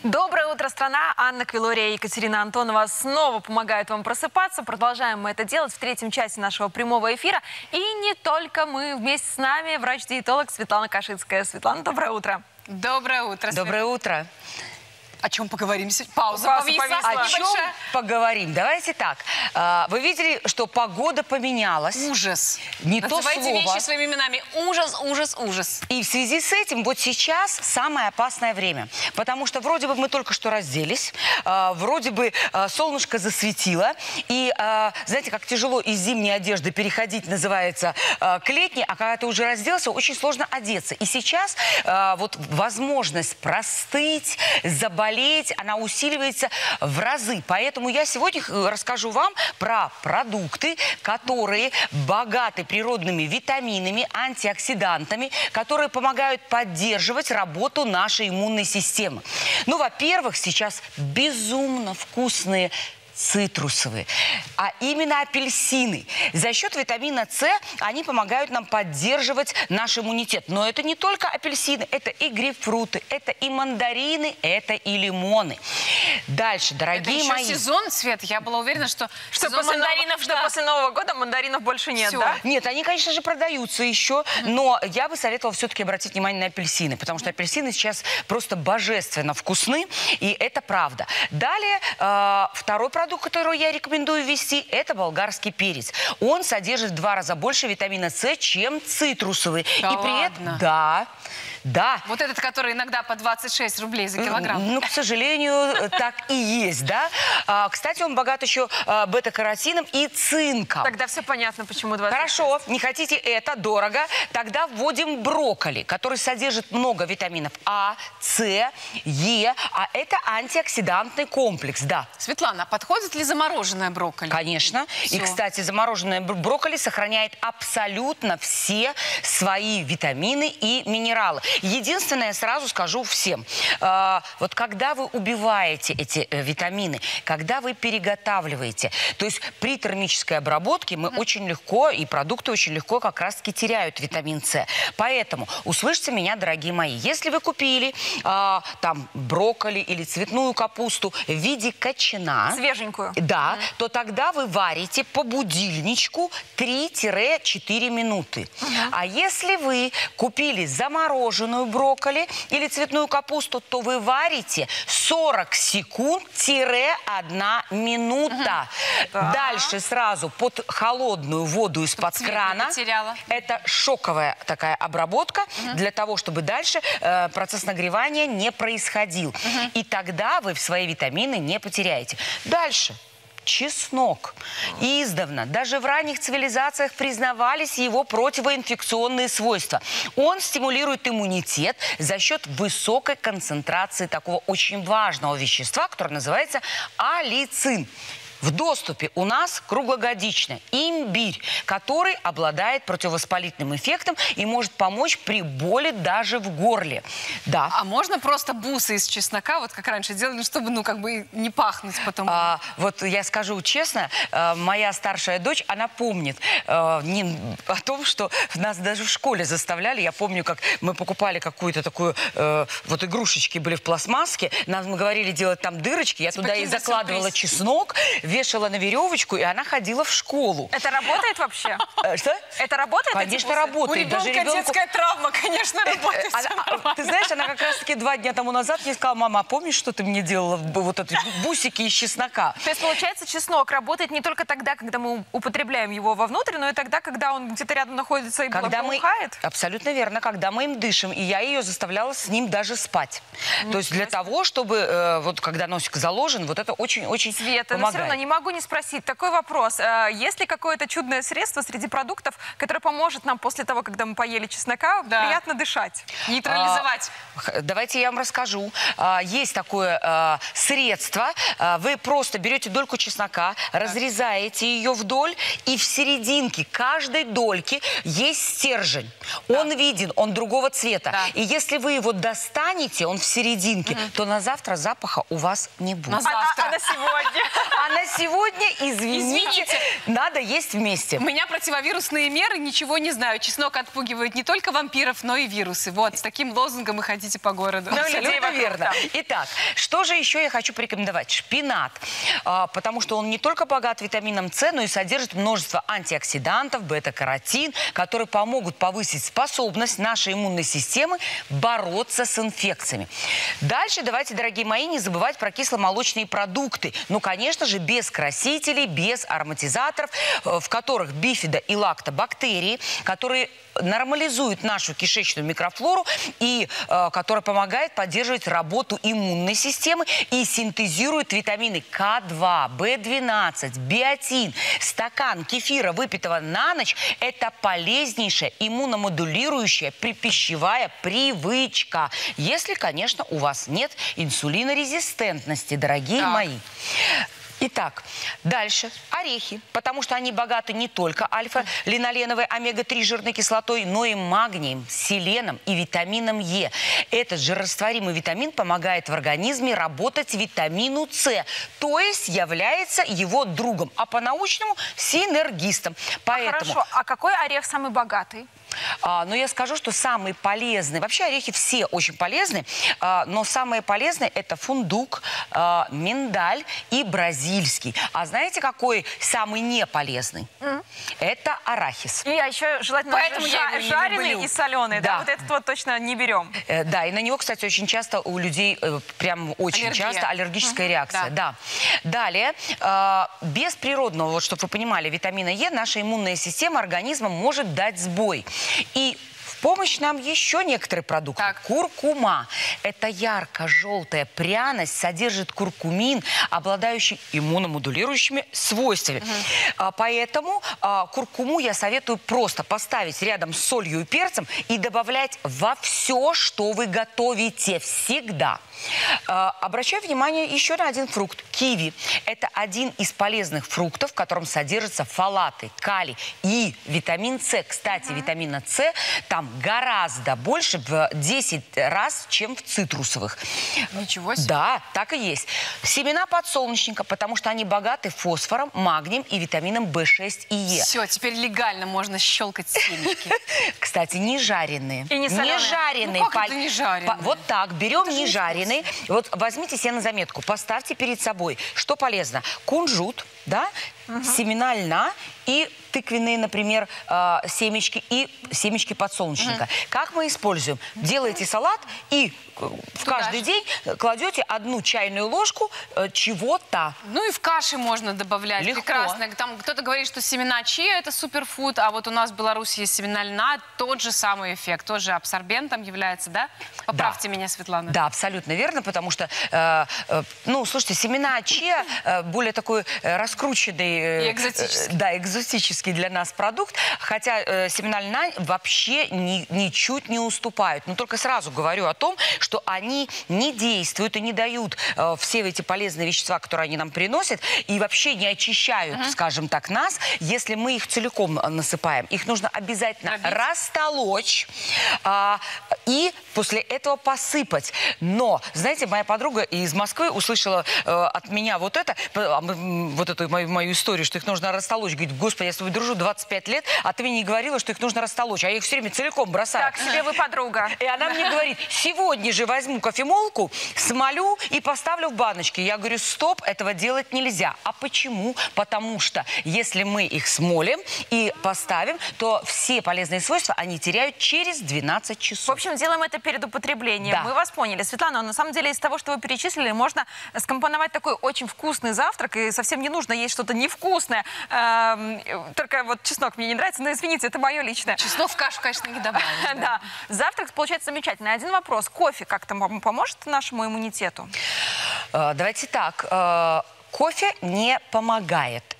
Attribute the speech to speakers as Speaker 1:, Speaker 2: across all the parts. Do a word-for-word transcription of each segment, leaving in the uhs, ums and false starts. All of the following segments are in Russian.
Speaker 1: Доброе утро, страна! Анна Квилория и Екатерина Антонова снова помогают вам просыпаться. Продолжаем мы это делать в третьем часе нашего прямого эфира. И не только мы. Вместе с нами врач-диетолог Светлана Кашицкая. Светлана, доброе утро.
Speaker 2: Доброе утро.
Speaker 3: Доброе утро.
Speaker 2: О чем поговорим? Пауза,
Speaker 1: Пауза
Speaker 2: повисла.
Speaker 1: повисла.
Speaker 3: О чем поговорим? Давайте так. Вы видели, что погода поменялась?
Speaker 2: Ужас.
Speaker 3: Не то
Speaker 2: Называйте
Speaker 3: слово.
Speaker 2: вещи своими именами. Ужас, ужас, ужас.
Speaker 3: И в связи с этим вот сейчас самое опасное время. Потому что вроде бы мы только что разделись, вроде бы солнышко засветило. И знаете, как тяжело из зимней одежды переходить, называется, к летней, а когда ты уже разделся, очень сложно одеться. И сейчас вот возможность простыть, заболеть, она усиливается в разы. Поэтому я сегодня расскажу вам про продукты, которые богаты природными витаминами, антиоксидантами, которые помогают поддерживать работу нашей иммунной системы. Ну, во-первых, сейчас безумно вкусные цитрусовые, а именно апельсины. За счет витамина С они помогают нам поддерживать наш иммунитет. Но это не только апельсины, это и грейпфруты, это и мандарины, это и лимоны. Дальше, дорогие
Speaker 2: это еще
Speaker 3: мои...
Speaker 2: сезон, Свет, я была уверена, что,
Speaker 1: Что,
Speaker 2: сезон
Speaker 1: после,
Speaker 2: мандаринов,
Speaker 1: нового, что
Speaker 2: да.
Speaker 1: после Нового года мандаринов больше нет,
Speaker 2: Всё.
Speaker 1: да?
Speaker 3: Нет, они, конечно же, продаются еще, но я бы советовала все-таки обратить внимание на апельсины, потому что апельсины сейчас просто божественно вкусны, и это правда. Далее, э, второй продукт, который я рекомендую ввести, это болгарский перец. Он содержит в два раза больше витамина С, чем цитрусовый.
Speaker 2: Да
Speaker 3: и при
Speaker 2: ладно?
Speaker 3: этом, да, да.
Speaker 2: Вот этот, который иногда по двадцать шесть рублей за килограмм.
Speaker 3: Ну, к сожалению, так и есть, да. А, кстати, он богат еще а, бета-каротином и цинком.
Speaker 1: Тогда все понятно, почему двадцать шесть.
Speaker 3: Хорошо, не хотите это, дорого, тогда вводим брокколи, который содержит много витаминов А, С, Е, а это антиоксидантный комплекс, да.
Speaker 2: Светлана, подходит ли замороженное брокколи?
Speaker 3: Конечно.
Speaker 2: Всё.
Speaker 3: И, кстати, замороженное бр- брокколи сохраняет абсолютно все свои витамины и минералы. Единственное, сразу скажу всем, э, вот когда вы убиваете эти э, витамины, когда вы переготавливаете, то есть при термической обработке мы mm-hmm. очень легко, и продукты очень легко как раз-таки теряют витамин С. Поэтому услышьте меня, дорогие мои, если вы купили э, там брокколи или цветную капусту в виде кочана,
Speaker 1: Свеженькую.
Speaker 3: да,
Speaker 1: Mm-hmm.
Speaker 3: то тогда вы варите по будильничку три-четыре минуты. Mm-hmm. А если вы купили замороженную брокколи или цветную капусту, то вы варите сорок секунд-одна минута.
Speaker 1: Да.
Speaker 3: Дальше сразу под холодную воду из-под
Speaker 2: цвет не
Speaker 3: крана.
Speaker 2: потеряла.
Speaker 3: Это шоковая такая обработка угу. для того, чтобы дальше э, процесс нагревания не происходил. Угу. И тогда вы свои витамины не потеряете. Дальше. Чеснок. Издавна, даже в ранних цивилизациях признавались его противоинфекционные свойства. Он стимулирует иммунитет за счет высокой концентрации такого очень важного вещества, которое называется аллицин. В доступе у нас круглогодично имбирь, который обладает противовоспалительным эффектом и может помочь при боли даже в горле. Да.
Speaker 2: А можно просто бусы из чеснока, вот как раньше делали, чтобы, ну, как бы не пахнуть потом?
Speaker 3: А, вот я скажу честно, э, моя старшая дочь, она помнит э, не, о том, что нас даже в школе заставляли. Я помню, как мы покупали какую-то такую, э, вот игрушечки были в пластмасске, нам мы говорили делать там дырочки, я
Speaker 2: Типа
Speaker 3: туда и закладывала
Speaker 2: киндер-сюрприз.
Speaker 3: чеснок, вешала на веревочку, и она ходила в школу.
Speaker 1: Это работает вообще?
Speaker 3: Э, Что?
Speaker 1: Это работает? эти
Speaker 3: Конечно,
Speaker 1: бусы?
Speaker 2: У
Speaker 3: работает.
Speaker 2: ребенка
Speaker 3: Даже ребенку...
Speaker 2: детская травма, конечно, работает.
Speaker 3: Она-
Speaker 2: всё
Speaker 3: а,
Speaker 2: нормально.
Speaker 3: ты знаешь, она как раз-таки два дня тому назад мне сказала: мама, а помнишь, что ты мне делала б- вот эти бусики из чеснока?
Speaker 1: То есть, получается, чеснок работает не только тогда, когда мы употребляем его вовнутрь, но и тогда, когда он где-то рядом находится и
Speaker 3: Когда мы,
Speaker 1: благоухает?
Speaker 3: абсолютно верно, когда мы им дышим, и я ее заставляла с ним даже спать. То есть для того, чтобы, э, вот когда носик заложен, вот это очень-очень
Speaker 1: Света, но все равно
Speaker 3: помогает.
Speaker 1: не могу не спросить. Такой вопрос. А, Есть ли какое-то чудное средство среди продуктов, которое поможет нам после того, когда мы поели чеснока,
Speaker 2: Да.
Speaker 1: приятно дышать?
Speaker 2: Нейтрализовать.
Speaker 3: Х- Давайте я вам расскажу. А, Есть такое а, средство. А, Вы просто берете дольку чеснока, разрезаете ее вдоль, и в серединке каждой дольки есть стержень. Он виден, он другого цвета.
Speaker 2: Да.
Speaker 3: И если вы его достанете, он в серединке, то на завтра запаха у вас не будет.
Speaker 2: На
Speaker 1: А, а-
Speaker 2: завтра.
Speaker 1: а на сегодня?
Speaker 3: А на сегодня, извините,
Speaker 2: Извините.
Speaker 3: надо есть вместе.
Speaker 2: У меня противовирусные меры, ничего не знаю. Чеснок отпугивает не только вампиров, но и вирусы. Вот, с таким лозунгом и ходите по городу.
Speaker 1: Ну, людей
Speaker 3: Абсолютно
Speaker 1: вокруг,
Speaker 3: верно.
Speaker 1: да.
Speaker 3: Итак, что же еще я хочу порекомендовать? Шпинат. А, потому что он не только богат витамином С, но и содержит множество антиоксидантов, бета-каротин, которые помогут повысить способность нашей иммунной системы бороться с инфекциями. Дальше давайте, дорогие мои, не забывать про кисломолочные продукты. Ну, конечно же, без красителей, без ароматизаторов, в которых бифидо и лактобактерии, которые нормализуют нашу кишечную микрофлору и э, которая помогает поддерживать работу иммунной системы и синтезирует витамины К два, В двенадцать, биотин. Стакан кефира, выпитого на ночь, это полезнейшая иммуномодулирующая припищевая привычка. Если, конечно, у вас нет инсулинорезистентности, дорогие
Speaker 2: Так.
Speaker 3: мои. Итак, дальше орехи, потому что они богаты не только альфа-линоленовой омега три жирной кислотой, но и магнием, селеном и витамином Е. Этот жирорастворимый витамин помогает в организме работать витамину С, то есть является его другом, а по-научному синергистом. Поэтому...
Speaker 1: Хорошо, а какой орех самый богатый?
Speaker 3: А, но я скажу, что самые полезные, вообще орехи все очень полезны, а, но самые полезные это фундук, а, миндаль и бразильский. А знаете, какой самый неполезный? Mm. Это арахис.
Speaker 1: И а еще желательно
Speaker 2: Поэтому
Speaker 1: жа-
Speaker 2: я его не
Speaker 1: жареный
Speaker 2: люблю.
Speaker 1: и соленый, да.
Speaker 3: Да.
Speaker 1: Вот этот вот точно не берем.
Speaker 3: Э, да, и на него, кстати, очень часто у людей, э, прям очень
Speaker 2: Аллергия.
Speaker 3: часто аллергическая
Speaker 2: Мгм,
Speaker 3: реакция.
Speaker 2: да.
Speaker 3: Да. Далее, э, без природного, вот чтобы вы понимали, витамина Е, наша иммунная система организма может дать сбой. И в помощь нам еще некоторые продукты.
Speaker 2: Так.
Speaker 3: Куркума. Это ярко-желтая пряность, содержит куркумин, обладающий иммуномодулирующими свойствами. Угу. А, поэтому а, куркуму я советую просто поставить рядом с солью и перцем и добавлять во все, что вы готовите. Всегда. А, обращаю внимание еще на один фрукт. Киви. Это один из полезных фруктов, в котором содержатся фолаты, калий и витамин С. Кстати, угу. витамина С там гораздо больше, в десять раз, чем в цитрусовых.
Speaker 2: Ничего себе.
Speaker 3: Да, так и есть. Семена подсолнечника, потому что они богаты фосфором, магнием и витамином В шесть и Е.
Speaker 2: Все, теперь легально можно щелкать семечки.
Speaker 3: Кстати, не жареные.
Speaker 1: И не соленые.
Speaker 3: Не жареные.
Speaker 2: Ну, как это не жареные?
Speaker 3: По- Вот так, берем
Speaker 2: Это же
Speaker 3: не жареные. Вот возьмите себе на заметку, поставьте перед собой, что полезно. Кунжут, да, угу. семена льна и тыквенные, например, э, семечки и семечки подсолнечника. Угу. Как мы используем? Делаете салат и в
Speaker 2: Туда
Speaker 3: каждый
Speaker 2: же.
Speaker 3: день кладете одну чайную ложку э, чего-то.
Speaker 2: Ну и в каши можно добавлять.
Speaker 3: Легко.
Speaker 2: Прекрасно. Там кто-то говорит, что семена чиа это суперфуд, а вот у нас в Беларуси есть семена льна, тот же самый эффект, тоже абсорбентом является, да? Поправьте
Speaker 3: Да.
Speaker 2: меня, Светлана.
Speaker 3: Да, абсолютно верно, потому что, э, э, ну, слушайте, семена чиа э, более такой э, раскрученный, э,
Speaker 2: И экзотический.
Speaker 3: э, да, экзотический для нас продукт, хотя э, семена льна вообще ни, ничуть не уступают. Но только сразу говорю о том, что они не действуют и не дают э, все эти полезные вещества, которые они нам приносят, и вообще не очищают, uh-huh. скажем так, нас, если мы их целиком насыпаем. Их нужно обязательно
Speaker 2: Пробить.
Speaker 3: растолочь а, и после этого посыпать. Но, знаете, моя подруга из Москвы услышала э, от меня вот это, э, вот эту мою, мою историю, что их нужно растолочь. Говорит, господи, я с тобой дружу двадцать пять лет, а ты мне не говорила, что их нужно растолочь. А я их все время целиком бросаю.
Speaker 1: Так, себе вы подруга.
Speaker 3: И она мне говорит, сегодня же возьму кофемолку, смолю и поставлю в баночки. Я говорю, стоп, этого делать нельзя. А почему? Потому что если мы их смолим и поставим, то все полезные свойства они теряют через двенадцать часов.
Speaker 1: В общем, делаем это перед употреблением.
Speaker 3: Да.
Speaker 1: Мы вас поняли. Светлана, на самом деле из того, что вы перечислили, можно скомпоновать такой очень вкусный завтрак, и совсем не нужно есть что-то невкусное. Эм, только вот чеснок мне не нравится, но извините, это мое личное.
Speaker 2: Чеснок в кашу, конечно, не добавишь. Да.
Speaker 1: Да. Завтрак получается замечательный. Один вопрос. Кофе как-то поможет нашему иммунитету?
Speaker 3: Э, Давайте так. э, Кофе не помогает.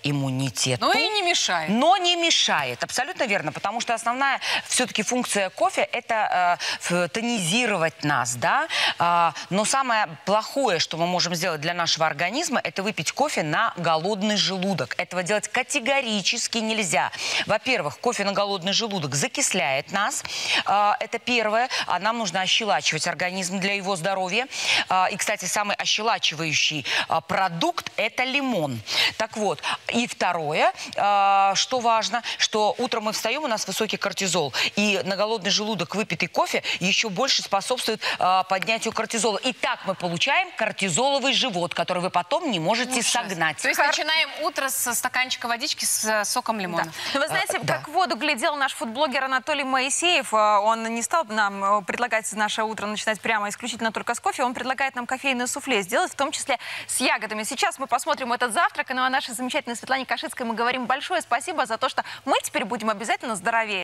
Speaker 3: иммунитету.
Speaker 2: Ну и не мешает.
Speaker 3: Но не мешает, абсолютно верно, потому что основная все-таки функция кофе – это э, тонизировать нас, да. А, но самое плохое, что мы можем сделать для нашего организма, это выпить кофе на голодный желудок. Этого делать категорически нельзя. Во-первых, кофе на голодный желудок закисляет нас, а, это первое, а нам нужно ощелачивать организм для его здоровья. А, и, кстати, самый ощелачивающий а, продукт – это лимон. Так вот, и второе, а, что важно, что утром мы встаем, у нас высокий кортизол, и на голодный желудок выпитый кофе еще больше способствует а, поднятию кортизола. И так мы получаем кортизоловый живот, который вы потом не можете
Speaker 2: Ужас.
Speaker 3: согнать.
Speaker 2: То есть начинаем утро со стаканчика водички с э, соком лимона.
Speaker 1: Да. Но вы знаете,
Speaker 3: А, да.
Speaker 1: как в воду глядел наш фудблогер Анатолий Моисеев. Он не стал нам предлагать наше утро начинать прямо исключительно только с кофе. Он предлагает нам кофейное суфле сделать, в том числе с ягодами. Сейчас мы посмотрим этот завтрак. И ну, а нашей замечательной Светлане Кашицкой мы говорим большое спасибо за то, что мы теперь будем обязательно здоровее.